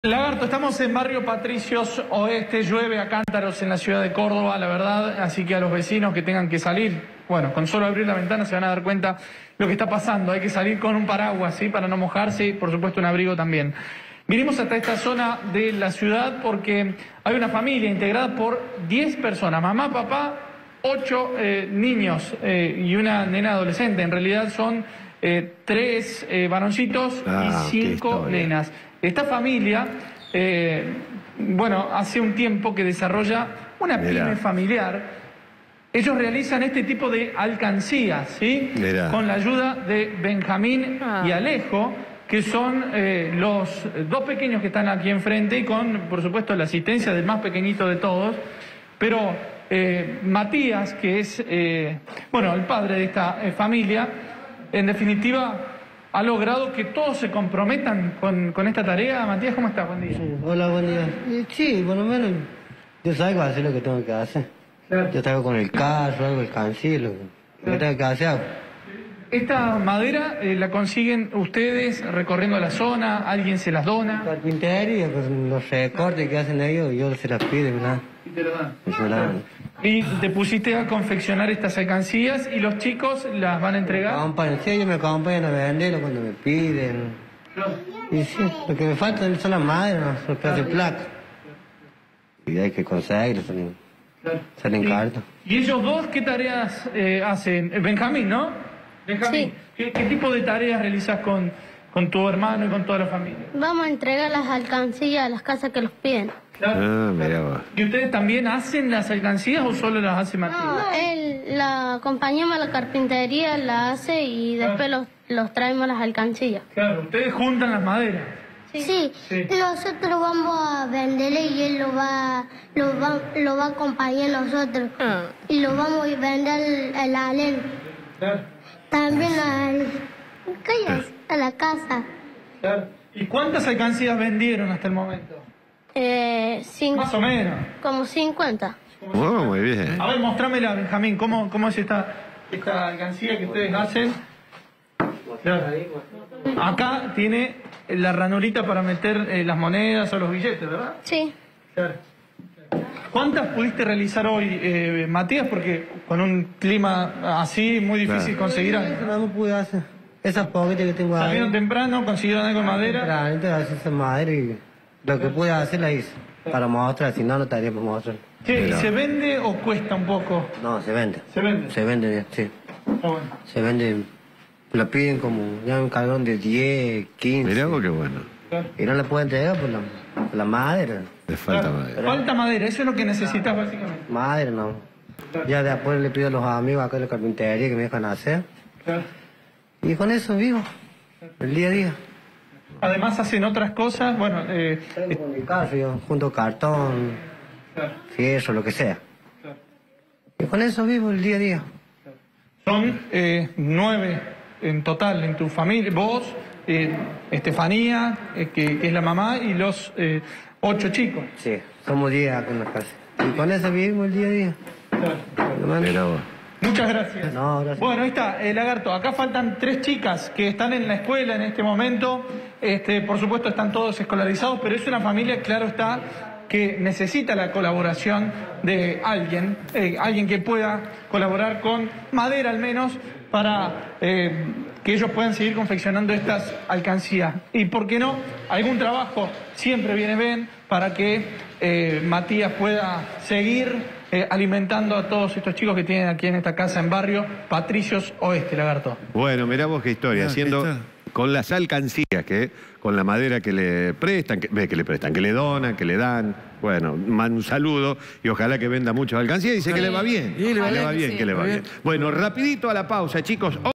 Lagarto, estamos en barrio Patricios Oeste, llueve a cántaros en la ciudad de Córdoba, la verdad, así que a los vecinos que tengan que salir, bueno, con solo abrir la ventana se van a dar cuenta lo que está pasando, hay que salir con un paraguas, ¿sí? Para no mojarse y por supuesto un abrigo también. Vinimos hasta esta zona de la ciudad porque hay una familia integrada por 10 personas, mamá, papá, 8 niños y una nena adolescente, en realidad son 3 varoncitos y 5 nenas. Esta familia, bueno, hace un tiempo que desarrolla una pyme familiar. Ellos realizan este tipo de alcancías, ¿sí? Con la ayuda de Benjamín y Alejo, que son los 2 pequeños que están aquí enfrente y con, por supuesto, la asistencia del más pequeñito de todos. Pero Matías, que es, bueno, el padre de esta familia, en definitiva ha logrado que todos se comprometan con esta tarea. Matías, ¿cómo estás? Buen día. Sí, hola, buen día. Sí, por lo menos yo salgo a hacer lo que tengo que hacer. Claro. Yo salgo con el carro, algo, el cancelo, lo que tengo que hacer. ¿Esta madera la consiguen ustedes recorriendo la zona? ¿Alguien se las dona? Carpintería, pues los recortes que hacen ellos, yo se las pido, ¿verdad? Y te lo dan. Y se las dan. Y te pusiste a confeccionar estas alcancías y los chicos las van a entregar. Sí, ellos me acompañan a venderlo cuando me piden. Y sí, lo que me falta son las maderas, los pedazos de placa. Y hay que conseguirlo, salen cartas. ¿Y ellos dos qué tareas hacen? Benjamín, ¿no? Benjamín, sí. ¿Qué tipo de tareas realizas con tu hermano y con toda la familia? Vamos a entregar las alcancías a las casas que los piden. Claro. Ah, mira vos. ¿Y ustedes también hacen las alcancías o solo las hace Matías? No, él la acompañamos a la carpintería, la hace y después los traemos las alcancías. Claro, ustedes juntan las maderas. Sí, nosotros vamos a venderle y él lo va a acompañar a nosotros. Y lo vamos a vender a la ALEN. Claro. También a la casa. Claro. ¿Y cuántas alcancías vendieron hasta el momento? Más o menos. Como 50. Oh, muy bien. A ver, mostrámela, Benjamín, ¿cómo es esta alcancía que ustedes hacen? Claro. Acá tiene la ranurita para meter las monedas o los billetes, ¿verdad? Sí. Claro. ¿Cuántas pudiste realizar hoy, Matías? Porque con un clima así, muy difícil conseguir algo. No pude hacer. Esas poquitas que tengo ahí. Salieron temprano, consiguieron algo de madera. Entonces esa madera y lo que pude hacer la hice. Para mostrar, si no, no estaría para mostrar. ¿Qué? ¿Y se vende o cuesta un poco? No, se vende. ¿Se vende? Se vende bien, sí. Está bueno. Se vende, la piden como ya un cargón de 10, 15. Mirá vos qué bueno. Claro. Y no le pueden entregar por la madera. Le falta Claro. madera. Falta madera, eso es lo que necesitas básicamente. Madera no. Ya después le pido a los amigos acá de la carpintería que me dejan hacer. Claro. Y con eso vivo, el día a día. Además hacen otras cosas, bueno... Con mi caso, yo junto cartón, claro. fierro, lo que sea. Claro. Y con eso vivo el día a día. Son 9 en total en tu familia, vos, Estefanía, que es la mamá, y los 8 chicos. Sí, somos 10 acá en la casa. Y con eso vivimos el día a día. Claro. Mirá vos. Muchas gracias. No, gracias. Bueno, ahí está, Lagarto. Acá faltan 3 chicas que están en la escuela en este momento. Por supuesto están todos escolarizados, pero es una familia, claro está, que necesita la colaboración de alguien que pueda colaborar con madera al menos para que ellos puedan seguir confeccionando estas alcancías. Y por qué no, algún trabajo siempre viene bien para que Matías pueda seguir alimentando a todos estos chicos que tienen aquí en esta casa en barrio Patricios Oeste, Lagarto. Bueno, mirá vos qué historia, haciendo con las alcancías, con la madera que le prestan, que le donan, que le dan. Bueno, un saludo y ojalá que venda muchas alcancías. Dice que le va bien. Que le va bien. Bueno, rapidito a la pausa, chicos.